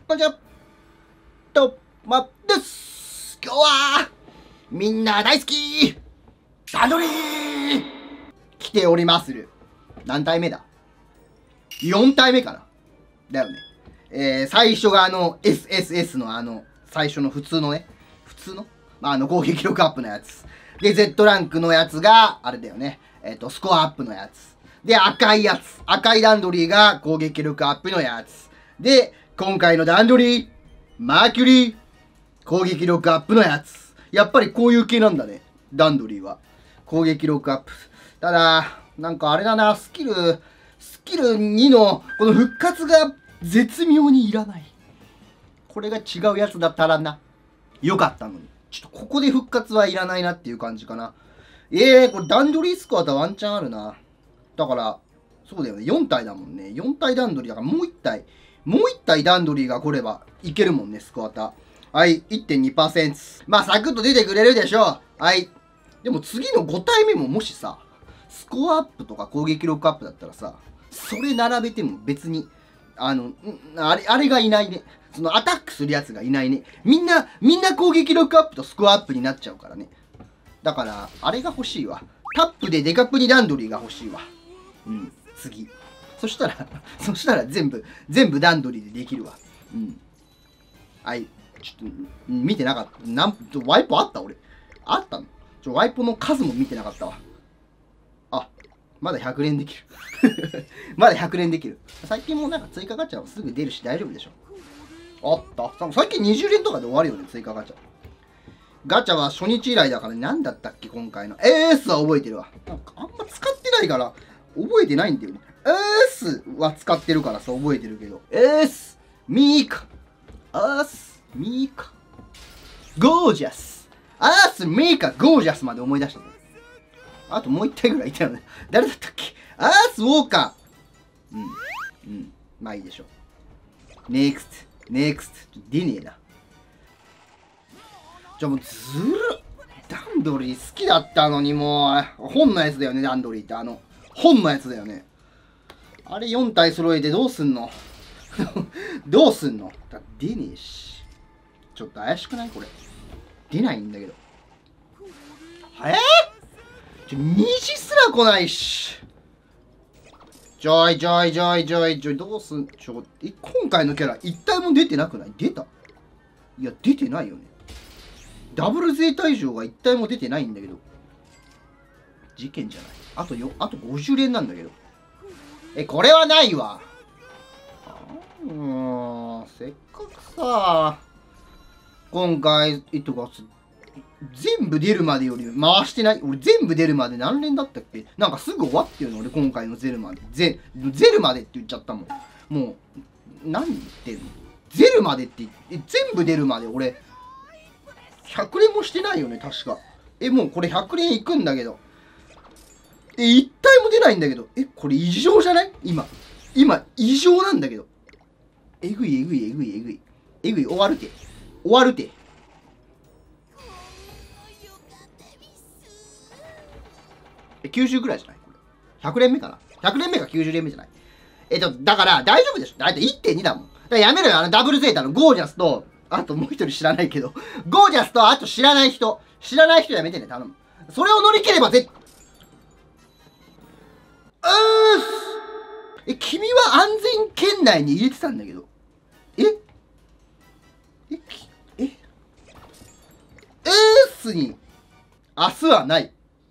こんにちは。とまです。今日は、みんな大好きダンドリー来ておりまする。何体目だ ?4 体目かなだよね。最初がSSS の最初の普通のね、攻撃力アップのやつ。で、Z ランクのやつが、あれだよね。スコアアップのやつ。で、赤いやつ。赤いダンドリーが攻撃力アップのやつ。で、今回のダンドリー、マーキュリー、攻撃力アップのやつ。やっぱりこういう系なんだね。ダンドリーは。攻撃力アップ。ただ、なんかあれだな、スキル2のこの復活が絶妙にいらない。これが違うやつだったらな。よかったのに。ちょっとここで復活はいらないなっていう感じかな。これダンドリースコアとワンチャンあるな。だから、そうだよね。4体だもんね。4体ダンドリーだからもう1体ダンドリーが来ればいけるもんね、スコアタ。はい、1.2%。まあ、サクッと出てくれるでしょう。はい。でも次の5体目ももしさ、スコアアップとか攻撃力アップだったらさ、それ並べても別に、あれがいないね。そのアタックするやつがいないね。みんな攻撃力アップとスコアアップになっちゃうからね。だから、あれが欲しいわ。タップでデカプリダンドリーが欲しいわ。うん、次。そしたら全部ダンドリーでできるわ。うん。はい。ちょっと、見てなかった。ワイプあった俺。あったのワイプの数も見てなかったわ。あ、まだ100連できる。まだ100連できる。最近もなんか追加ガチャはすぐ出るし大丈夫でしょ。あった。最近20連とかで終わるよね、追加ガチャ。ガチャは初日以来だから、何だったっけ今回の。AS は覚えてるわ。なんかあんま使ってないから、覚えてないんだよね。AS は使ってるからさ、覚えてるけど。AS、ミーカ、ミーカ、ゴージャス。ミーカ、ゴージャスまで思い出したね。あともう一体ぐらいいたよね。誰だったっけウォーカー。まあいいでしょう。ネクスト。出ねえな。じゃあもうダンドリー好きだったのにもう、本のやつだよね、ダンドリーって。本のやつだよね。あれ4体揃えてどうすんのどうすんの出ねえし。ちょっと怪しくないこれ。出ないんだけど。虹すら来ないし。ちょい、どうすん、今回のキャラ一体も出てなくない？出た？いや、出てないよね。ダブルゼータ以上が一体も出てないんだけど。事件じゃない。あと50連なんだけど。これはないわ。せっかくさ、今回、全部出るまでより回してない。俺全部出るまで何連だったっけ？なんかすぐ終わってるの俺今回のゼルまで。ゼルまでって言っちゃったもん。もう、何言ってんの？ゼルまでって全部出るまで俺、100連もしてないよね、確か。もうこれ100連いくんだけど。一体も出ないんだけど。これ異常じゃない？今、異常なんだけど。えぐい。終わるて。90ぐらいじゃないこれ。100連目かな ?100 連目か90連目じゃないだから大丈夫でしょだいたい 1.2 だもん。だからやめろよ、ダブルゼータのゴージャスと、あともう一人知らないけど、ゴージャスと、あと知らない人やめてね、頼む。それを乗り切れば君は安全圏内に入れてたんだけど。に、明日はない。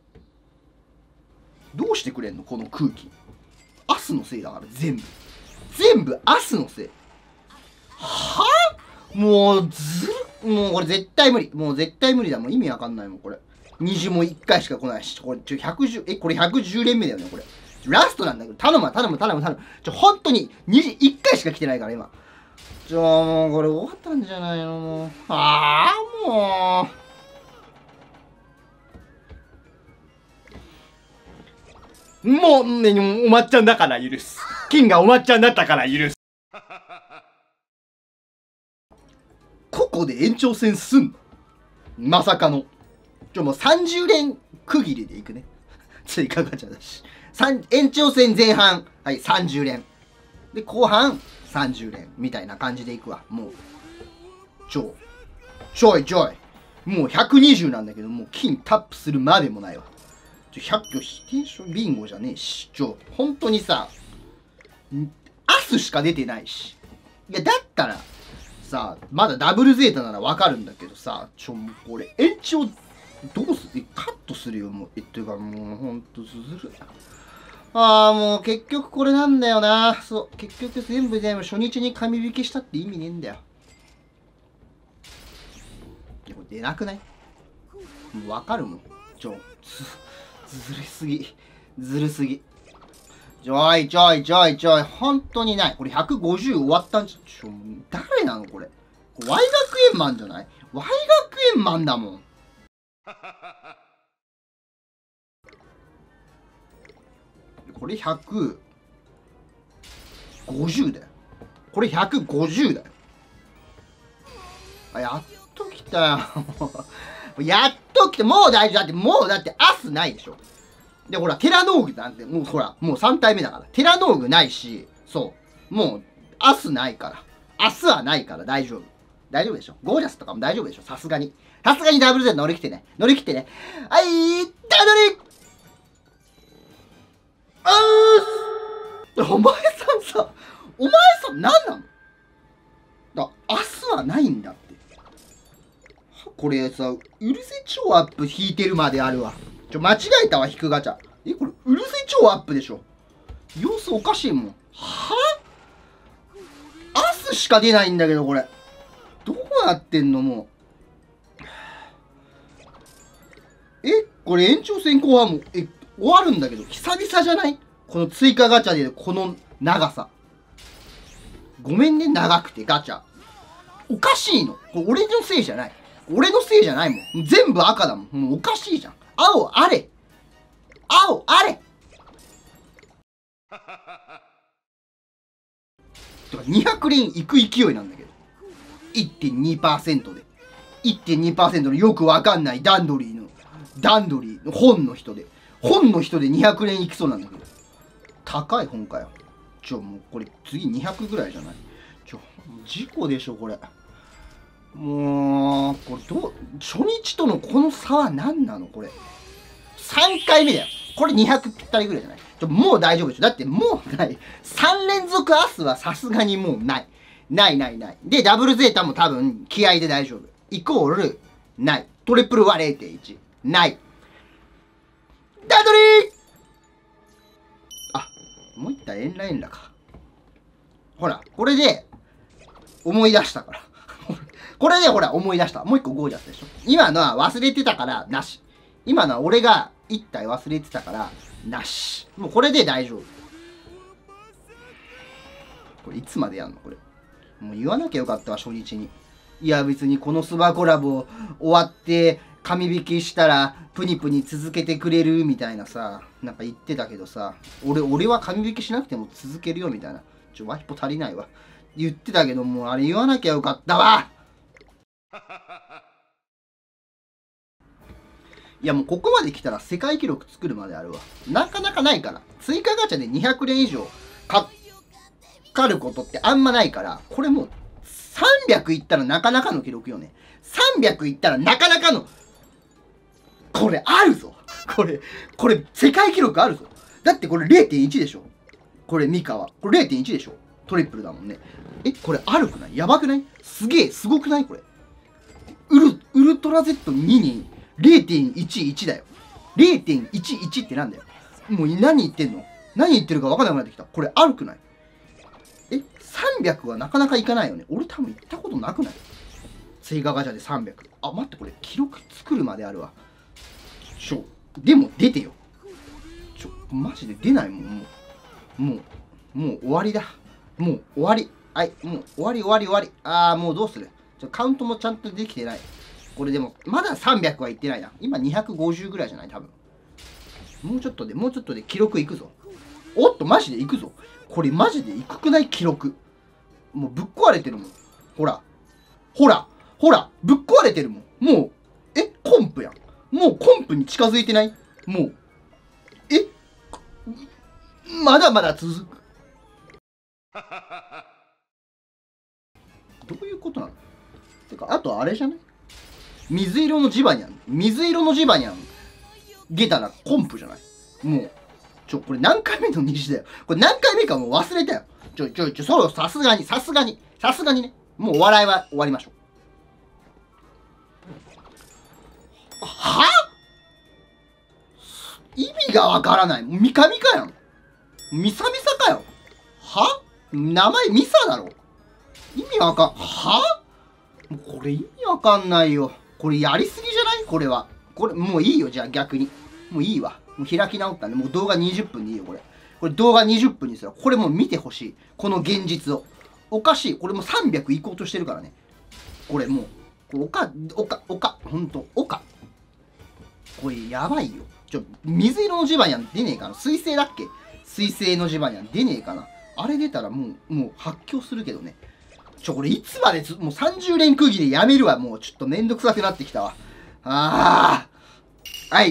どうしてくれんのこの空気。明日のせいだから、全部明日のせい。はぁもうこれ絶対無理。もう絶対無理だ。もう意味わかんないもん、これ。虹も1回しか来ないし。これ、これ110連目だよね、これ。ラストなんだけど、頼む。本当に、虹1回しか来てないから、今。もう、これ終わったんじゃないのもう。もう。もう、おまっちゃんだから許す。金がおまっちゃんだったから許す。ここで延長戦すんのまさかの。もう30連区切りでいくね。追加ガチャだし。延長戦前半、はい、30連。で、後半、 30連みたいな感じでいくわ。もうちょいもう120なんだけど、もう金タップするまでもないわ。100挙否定書ビンゴじゃねえし、本当にさ、アスしか出てないし。いや、だったらさ、まだダブルゼータならわかるんだけどさ、もうこれ延長どうする？カットするよ、もう。っていうかもうほんとずるい。もう結局これなんだよな。そう、結局全部初日に紙引きしたって意味ねえんだよ。でも出なくない？もうわかるもん。ずるすぎ。ちょい、本当にない。これ150終わったんじゃ、誰なのこれ。Y 学園マンじゃない？ Y 学園マンだもん。これ150だよ。これ150だよ。やっと来たよ。やっと来て、もう大丈夫。だってアスないでしょ。で、ほら、テラノーグなんて、もうほら、もう3体目だから。テラノーグないし、そう。もう、アスないから。アスはないから大丈夫。大丈夫でしょ。ゴージャスとかも大丈夫でしょ。さすがにダブルゼロ乗り切ってね。はい、ダドリお前さん何なの？アスはないんだって。これさ、うるせ超アップ引いてるまであるわ。間違えたわ、引くガチャ。これ、うるせ超アップでしょ。様子おかしいもん。アスしか出ないんだけど、これ。どうなってんの、もう。これ延長戦後半も、終わるんだけど、久々じゃない？この追加ガチャで、この長さ。ごめんね、長くて、ガチャ。おかしいの。これ俺のせいじゃない。俺のせいじゃないもん。全部赤だもん。もうおかしいじゃん。青あれとか200連いく勢いなんだけど。1.2% で。1.2% のよくわかんないダンドリーの本の人で200連いきそうなんだけど。高い本かよ。もうこれ次200ぐらいじゃない？事故でしょ、これ。もう、これ初日とのこの差は何なのこれ。3回目だよ。これ200ぴったりぐらいじゃない？もう大丈夫でしょ。だってもうない。3連続アスはさすがにもうない。ない。で、ダブルゼータも多分気合で大丈夫。イコール、ない。トリプルは 0.1。ない。ダドリー！もう一体エンラか。ほら、これで、思い出したから。これでほら、思い出した。もう一個ゴージャスでしょ。今のは忘れてたから、なし。今のは俺が一体忘れてたから、なし。もうこれで大丈夫。これいつまでやんのこれ。もう言わなきゃよかったわ、初日に。いや、別にこのスバコラボ終わって、紙引きしたら、プニプニ続けてくれるみたいなさ、なんか言ってたけどさ、俺は紙引きしなくても続けるよみたいな。ワヒポ足りないわ。言ってたけど、もうあれ言わなきゃよかったわ。いやもうここまで来たら世界記録作るまであるわ。なかなかないから。追加ガチャで200連以上かかることってあんまないから、これもう300いったらなかなかの記録よね。300いったらなかなかの、これあるぞ。これ世界記録あるぞ。だってこれ 0.1 でしょ。これミカは。これ 0.1 でしょ。トリプルだもんね。これあるくない？やばくない？すげえ、すごくない？これ。ウルトラ Z2 に 0.11 だよ。0.11 ってなんだよ。もう何言ってんの？何言ってるか分かんなくなってきた。これあるくない？300はなかなかいかないよね。俺多分行ったことなくない？追加ガチャで300。待って、これ記録作るまであるわ。でも出てよ。マジで出ないもん。もう終わりだ。もう終わり。はい、もう終わり。もうどうする？カウントもちゃんとできてない。これでも、まだ300はいってないな。今250ぐらいじゃない？多分。もうちょっとで記録いくぞ。おっと、マジでいくぞ。これマジでいくくない？記録。もうぶっ壊れてるもん。ほら、ぶっ壊れてるもん。もう、コンプやん。もうコンプに近づいてない？もう、まだまだ続く。 どういうことなの？てか、あとあれじゃない？水色のジバニャン。水色のジバニャン出たらコンプじゃない？もう。これ何回目の虹だよ。これ何回目かもう忘れたよ。そう、さすがにね。もうお笑いは終わりましょう。は？意味がわからない。ミカミカやん。ミサミサかよ。は？名前ミサだろ。意味わかん、は？もうこれ意味わかんないよ。これやりすぎじゃない？これは。これもういいよ、じゃあ逆に。もういいわ。もう開き直ったんで、もう動画20分でいいよ、これ。これ動画20分にする。これもう見てほしい。この現実を。おかしい。これもう300いこうとしてるからね。これもう。ほんと、これやばいよ。水色のジバニャン出ねえかな。水星だっけ？水星のジバニャン出ねえかな。あれ出たらもう発狂するけどね。これいつまでもう30連区切りでやめるわ。もうちょっとめんどくさくなってきたわ。はい。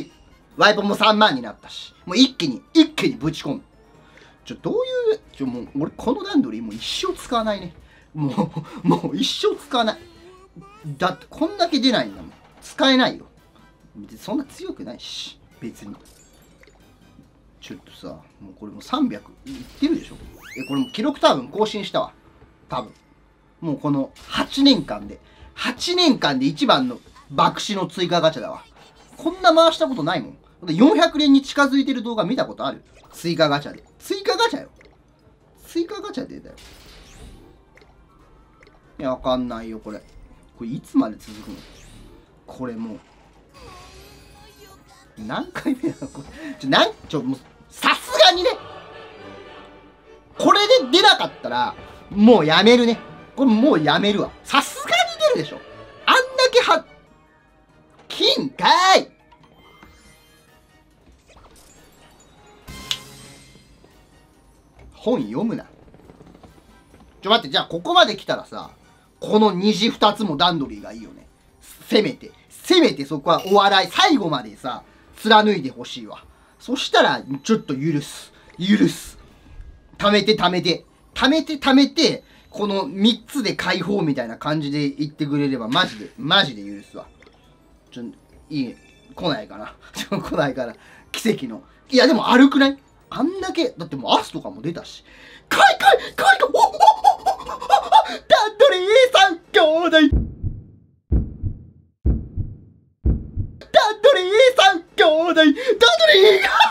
ワイポンも3万になったし。もう一気にぶち込む。どういう、もう俺この段取りもう一生使わないね。もう一生使わない。だってこんだけ出ないんだもん。使えないよ。そんな強くないし。別に。ちょっとさ、もうこれもう300いってるでしょ。これも記録多分更新したわ。多分。もうこの8年間で一番の爆死の追加ガチャだわ。こんな回したことないもん。400連に近づいてる動画見たことある？追加ガチャで。追加ガチャよ。追加ガチャでだよ。いや、わかんないよ、これ。これいつまで続くの？これもう。何回目なのこれ。もう、さすがにね。これで出なかったら、もうやめるね。これもうやめるわ。さすがに出るでしょ。あんだけ金かーい。本読むな。待って、じゃあここまで来たらさ、この虹2つも段取りがいいよね。せめてそこはお笑い、最後までさ、貫いてほしいわ。そしたら、ちょっと許す。貯めて、この3つで解放みたいな感じで言ってくれれば、マジで許すわ。いい、来ないかな。奇跡の。いや、でも悪くない？あんだけ、だってもうアスとかも出たし。段取り3兄弟段取り3兄弟段取り